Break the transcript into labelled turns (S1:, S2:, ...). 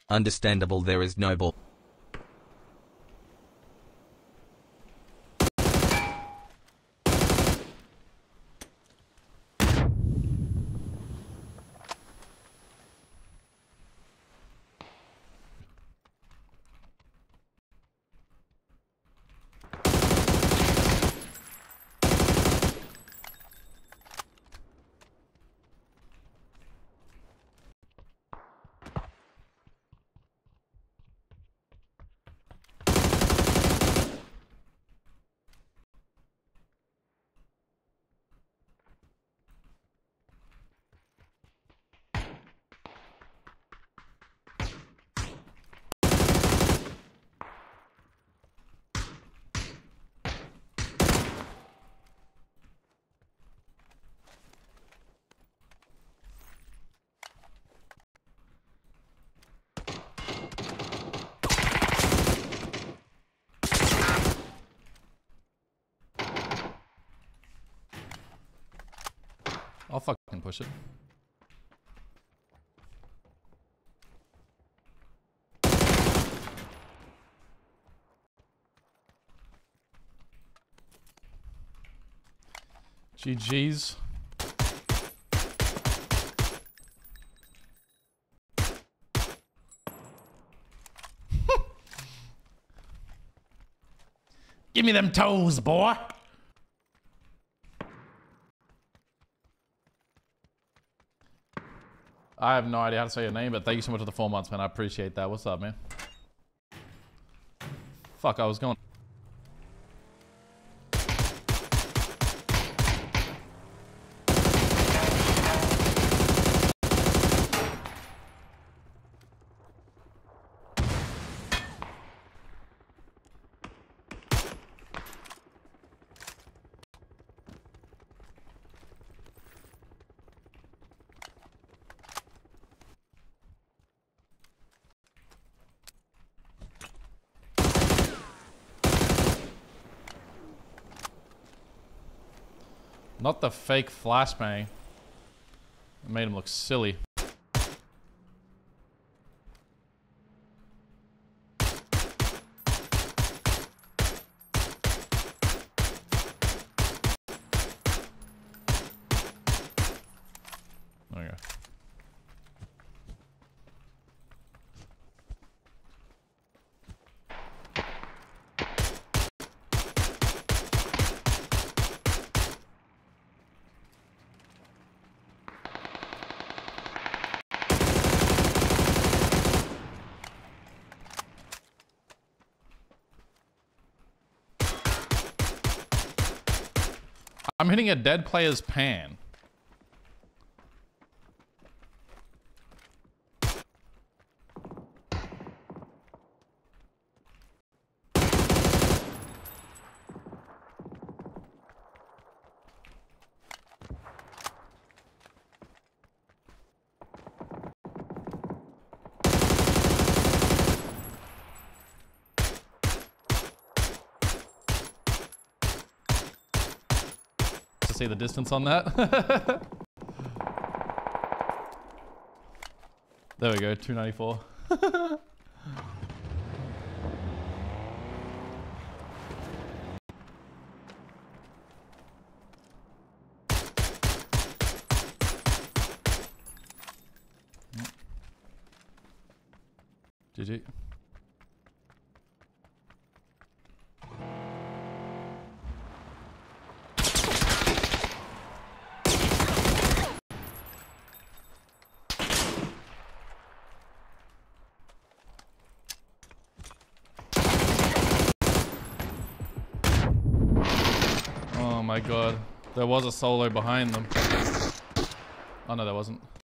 S1: Understandable, there is no ball.
S2: I'll fucking push it. GG's. Give me them toes, boy. I have no idea how to say your name, but thank you so much for the 4 months, man. I appreciate that. What's up, man? Fuck, I was going... Not the fake flashbang. It made him look silly. There we go. I'm hitting a dead player's pan. See the distance on that. There we go, 294. GG. Oh my god. There was a solo behind them. Oh no, there wasn't.